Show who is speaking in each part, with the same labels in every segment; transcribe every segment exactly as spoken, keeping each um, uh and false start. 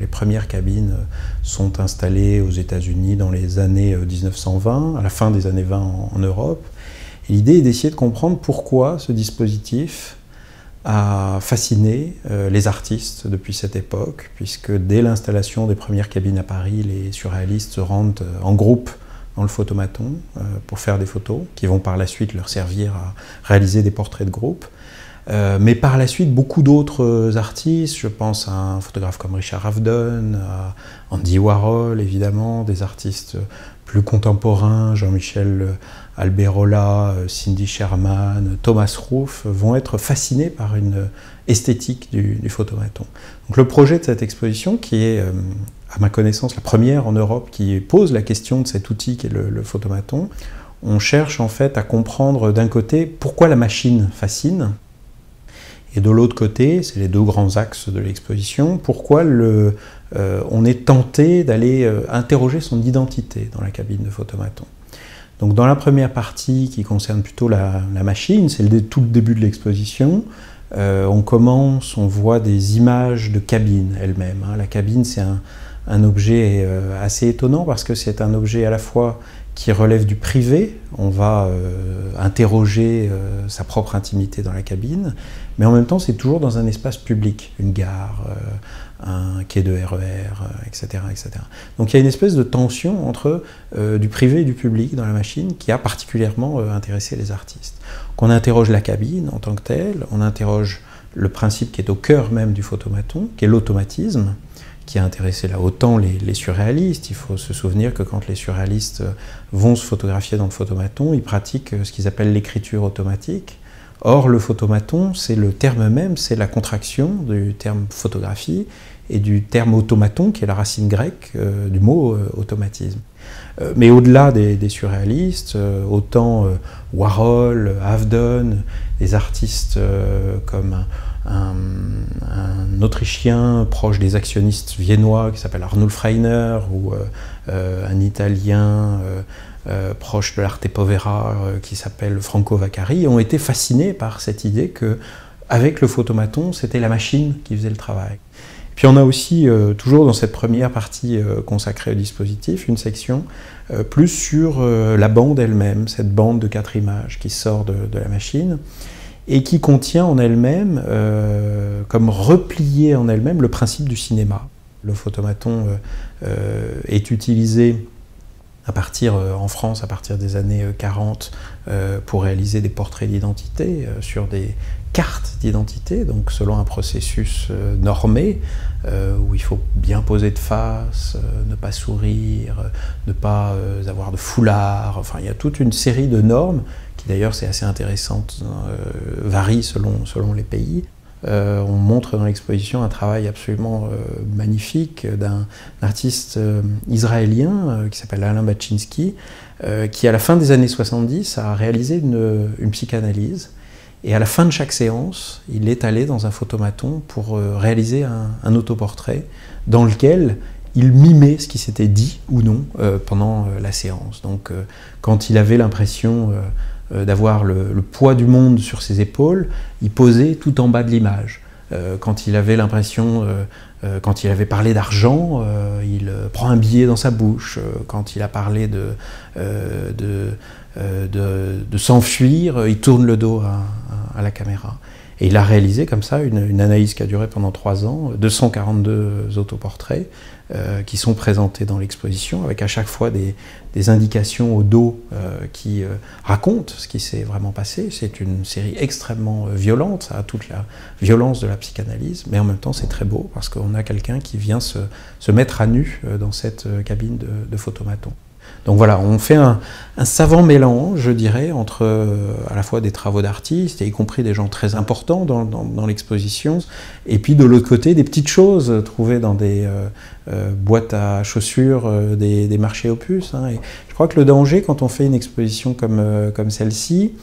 Speaker 1: Les premières cabines sont installées aux États-Unis dans les années mille neuf cent vingt, à la fin des années vingt en, en Europe. L'idée est d'essayer de comprendre pourquoi ce dispositif a fasciné euh, les artistes depuis cette époque, puisque dès l'installation des premières cabines à Paris, les surréalistes se rendent euh, en groupe dans le photomaton euh, pour faire des photos, qui vont par la suite leur servir à réaliser des portraits de groupe. Euh, mais par la suite, beaucoup d'autres artistes, je pense à un photographe comme Richard Avedon, à Andy Warhol évidemment, des artistes plus contemporains, Jean-Michel Alberola, Cindy Sherman, Thomas Ruff, vont être fascinés par une esthétique du, du photomaton. Donc le projet de cette exposition, qui est, à ma connaissance, la première en Europe qui pose la question de cet outil qui est le, le photomaton, on cherche en fait à comprendre d'un côté pourquoi la machine fascine, et de l'autre côté, c'est les deux grands axes de l'exposition, pourquoi le, euh, on est tenté d'aller euh, interroger son identité dans la cabine de photomaton. Donc dans la première partie qui concerne plutôt la, la machine, c'est le, tout le début de l'exposition, euh, on commence, on voit des images de cabine elle-même. Hein. La cabine, c'est un, un objet euh, assez étonnant parce que c'est un objet à la fois qui relève du privé, on va euh, interroger euh, sa propre intimité dans la cabine, mais en même temps c'est toujours dans un espace public, une gare, euh, un quai de R E R, euh, et cetera, et cetera. Donc il y a une espèce de tension entre euh, du privé et du public dans la machine qui a particulièrement euh, intéressé les artistes. Donc on interroge la cabine en tant que telle, on interroge le principe qui est au cœur même du photomaton, qui est l'automatisme, qui a intéressé là autant les, les surréalistes. Il faut se souvenir que quand les surréalistes vont se photographier dans le photomaton, ils pratiquent ce qu'ils appellent l'écriture automatique. Or, le photomaton, c'est le terme même, c'est la contraction du terme photographie et du terme automaton, qui est la racine grecque euh, du mot euh, automatisme. Euh, mais au-delà des, des surréalistes, euh, autant euh, Warhol, Avedon, des artistes euh, comme Un, un Autrichien proche des actionnistes viennois qui s'appelle Arnulf Reiner, ou euh, euh, un Italien euh, euh, proche de l'arte povera euh, qui s'appelle Franco Vaccari, ont été fascinés par cette idée que, avec le photomaton, c'était la machine qui faisait le travail. Et puis on a aussi, euh, toujours dans cette première partie euh, consacrée au dispositif, une section euh, plus sur euh, la bande elle-même, cette bande de quatre images qui sort de, de la machine, et qui contient en elle-même, euh, comme replié en elle-même, le principe du cinéma. Le photomaton euh, euh, est utilisé à partir, euh, en France à partir des années quarante euh, pour réaliser des portraits d'identité euh, sur des cartes d'identité, donc selon un processus euh, normé, euh, où il faut bien poser de face, euh, ne pas sourire, euh, ne pas euh, avoir de foulard, enfin il y a toute une série de normes qui d'ailleurs c'est assez intéressant, euh, varient selon, selon les pays. Euh, on montre dans l'exposition un travail absolument euh, magnifique d'un artiste euh, israélien euh, qui s'appelle Alain Baczynski, euh, qui à la fin des années soixante-dix a réalisé une, une psychanalyse. Et à la fin de chaque séance, il est allé dans un photomaton pour euh, réaliser un, un autoportrait dans lequel il mimait ce qui s'était dit ou non euh, pendant euh, la séance. Donc euh, quand il avait l'impression euh, d'avoir le, le poids du monde sur ses épaules, il posait tout en bas de l'image. Euh, quand il avait l'impression, euh, euh, quand il avait parlé d'argent, euh, il euh, prend un billet dans sa bouche. Euh, quand il a parlé de, euh, de, euh, de, de s'enfuir, il tourne le dos à, à, à la caméra. Et il a réalisé comme ça une, une analyse qui a duré pendant trois ans, deux cent quarante-deux autoportraits euh, qui sont présentés dans l'exposition, avec à chaque fois des, des indications au dos euh, qui euh, racontent ce qui s'est vraiment passé. C'est une série extrêmement euh, violente, ça a toute la violence de la psychanalyse, mais en même temps c'est très beau parce qu'on a quelqu'un qui vient se, se mettre à nu euh, dans cette euh, cabine de, de photomaton. Donc voilà, on fait un, un savant mélange, je dirais, entre euh, à la fois des travaux d'artistes, et y compris des gens très importants dans, dans, dans l'exposition, et puis de l'autre côté, des petites choses trouvées dans des euh, euh, boîtes à chaussures, euh, des, des marchés aux puces. Hein. Et je crois que le danger, quand on fait une exposition comme, euh, comme celle-ci,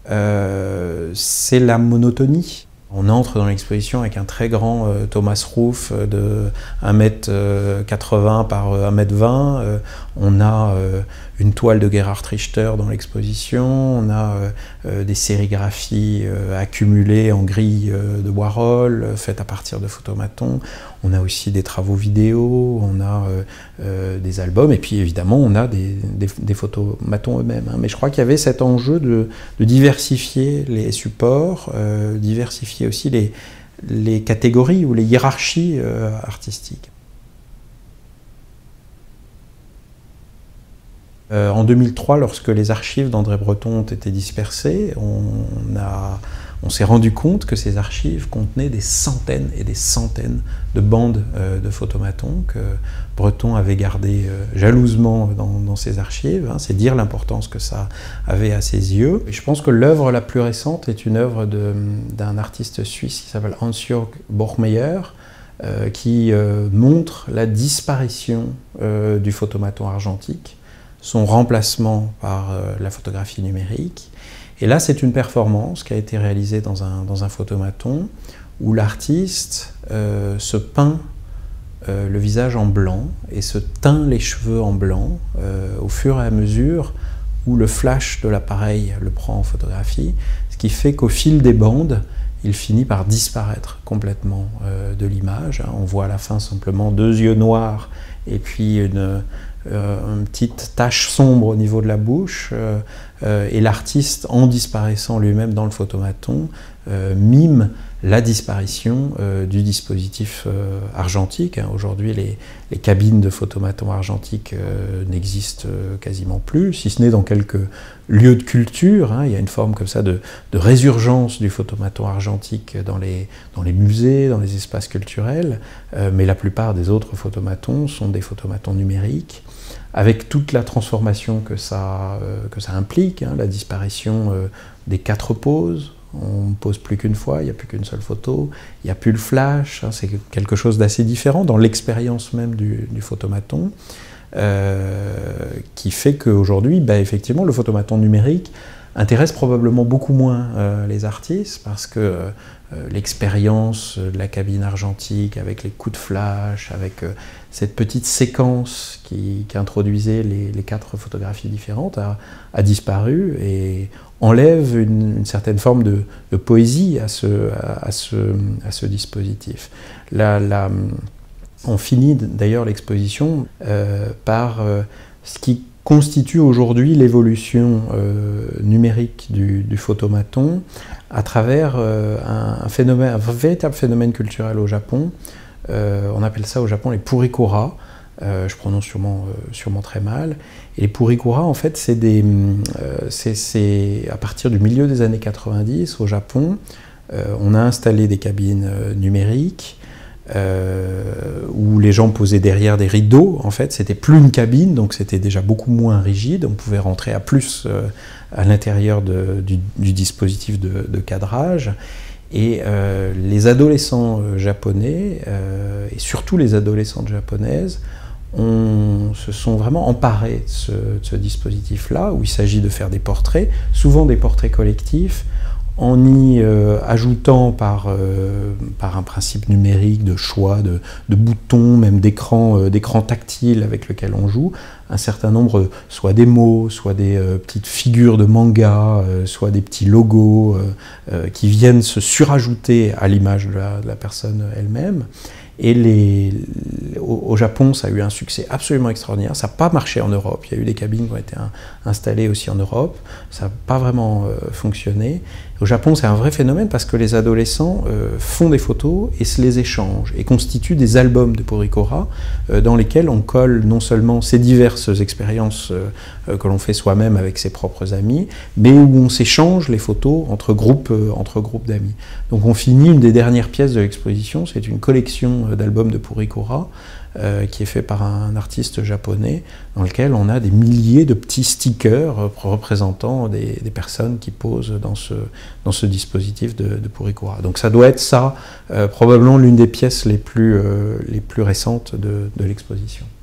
Speaker 1: euh, c'est la monotonie. On entre dans l'exposition avec un très grand euh, Thomas Ruff de un mètre quatre-vingts par un mètre vingt. Euh, on a euh, une toile de Gerhard Richter dans l'exposition, on a euh, euh, des sérigraphies euh, accumulées en grille euh, de Warhol, euh, faites à partir de photomatons. On a aussi des travaux vidéo, on a euh, euh, des albums, et puis évidemment on a des, des, des photomatons eux-mêmes. Hein. Mais je crois qu'il y avait cet enjeu de, de diversifier les supports, euh, diversifier aussi les, les catégories ou les hiérarchies euh, artistiques. Euh, en deux mille trois, lorsque les archives d'André Breton ont été dispersées, on, a, on s'est rendu compte que ces archives contenaient des centaines et des centaines de bandes euh, de photomatons que Breton avait gardées euh, jalousement dans, dans ses archives. Hein, c'est dire l'importance que ça avait à ses yeux. Et je pense que l'œuvre la plus récente est une œuvre d'un artiste suisse qui s'appelle Hans-Jörg Borchmeyer, euh, qui euh, montre la disparition euh, du photomaton argentique, son remplacement par euh, la photographie numérique. Et là, c'est une performance qui a été réalisée dans un, dans un photomaton où l'artiste euh, se peint euh, le visage en blanc et se teint les cheveux en blanc euh, au fur et à mesure où le flash de l'appareil le prend en photographie, ce qui fait qu'au fil des bandes, il finit par disparaître complètement euh, de l'image. On voit à la fin simplement deux yeux noirs et puis une, euh, une petite tache sombre au niveau de la bouche. Euh, euh, et l'artiste, en disparaissant lui-même dans le photomaton, euh, mime la disparition euh, du dispositif euh, argentique. Hein. Aujourd'hui, les, les cabines de photomaton argentique euh, n'existent euh, quasiment plus, si ce n'est dans quelques lieux de culture. Hein. Il y a une forme comme ça de, de résurgence du photomaton argentique dans les, dans les musées, dans les espaces culturels, euh, mais la plupart des autres photomatons sont des photomatons numériques, avec toute la transformation que ça, euh, que ça implique, hein, la disparition euh, des quatre poses. On ne pose plus qu'une fois, il n'y a plus qu'une seule photo, il n'y a plus le flash, hein, c'est quelque chose d'assez différent dans l'expérience même du, du photomaton, euh, qui fait qu'aujourd'hui, bah, effectivement, le photomaton numérique intéresse probablement beaucoup moins euh, les artistes, parce que euh, l'expérience de la cabine argentique, avec les coups de flash, avec euh, cette petite séquence qui, qui introduisait les, les quatre photographies différentes, a, a disparu, et enlève une, une certaine forme de, de poésie à ce, à, à ce, à ce dispositif. La, la, on finit d'ailleurs l'exposition euh, par euh, ce qui constitue aujourd'hui l'évolution euh, numérique du, du photomaton à travers euh, un, un, phénomène, un véritable phénomène culturel au Japon. Euh, on appelle ça au Japon les purikura. Euh, je prononce sûrement, euh, sûrement très mal. Et les purikura, en fait, c'est des, euh, c'est à partir du milieu des années quatre-vingt-dix, au Japon, euh, on a installé des cabines euh, numériques euh, où les gens posaient derrière des rideaux. En fait, c'était plus une cabine, donc c'était déjà beaucoup moins rigide. On pouvait rentrer à plus euh, à l'intérieur du, du dispositif de, de cadrage. Et euh, les adolescents euh, japonais, euh, et surtout les adolescentes japonaises, on se sont vraiment emparés de ce, de ce dispositif-là, où il s'agit de faire des portraits, souvent des portraits collectifs, en y euh, ajoutant par, euh, par un principe numérique de choix, de, de boutons, même d'écran euh, d'écran tactile avec lequel on joue, un certain nombre, soit des mots, soit des euh, petites figures de manga, euh, soit des petits logos euh, euh, qui viennent se surajouter à l'image de la, de la personne elle-même. Et les, au, au Japon, ça a eu un succès absolument extraordinaire. Ça n'a pas marché en Europe. Il y a eu des cabines qui ont été un, installées aussi en Europe. Ça n'a pas vraiment euh, fonctionné. Au Japon, c'est un vrai phénomène parce que les adolescents euh, font des photos et se les échangent et constituent des albums de purikura euh, dans lesquels on colle non seulement ces diverses expériences euh, que l'on fait soi-même avec ses propres amis, mais où on s'échange les photos entre groupes, euh, entre groupes d'amis. Donc on finit une des dernières pièces de l'exposition, c'est une collection d'albums de purikura euh, qui est fait par un artiste japonais dans lequel on a des milliers de petits stickers euh, représentant des, des personnes qui posent dans ce, dans ce dispositif de, de purikura. Donc ça doit être ça, euh, probablement l'une des pièces les plus, euh, les plus récentes de, de l'exposition.